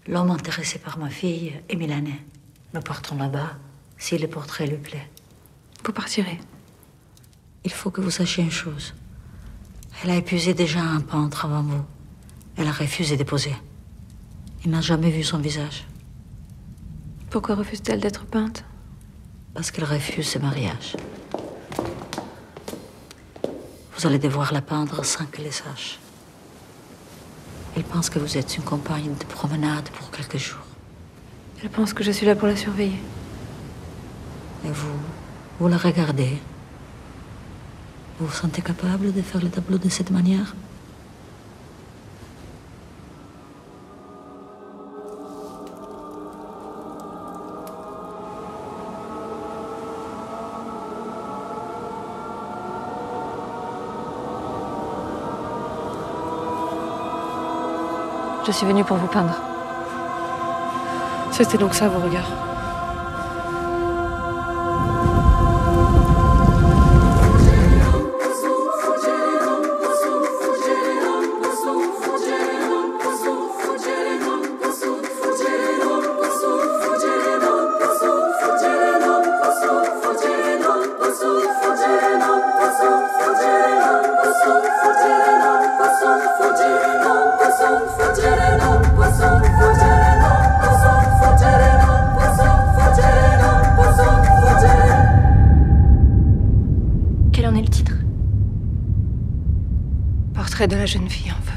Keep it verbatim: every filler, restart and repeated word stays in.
L'homme intéressé par ma fille est milanais. Nous partons là-bas si le portrait lui plaît. Vous partirez. Il faut que vous sachiez une chose. Elle a épuisé déjà un peintre avant vous. Elle a refusé de poser. Il n'a jamais vu son visage. Pourquoi refuse-t-elle d'être peinte? Parce qu'elle refuse ce mariage. Vous allez devoir la peindre sans qu'elle le sache. Elle pense que vous êtes une compagne de promenade pour quelques jours. Elle pense que je suis là pour la surveiller. Et vous, vous la regardez. Vous vous sentez capable de faire le tableau de cette manière? Je suis venue pour vous peindre. C'était donc ça, vos regards. Quel en est le titre? Portrait de la jeune fille en feu.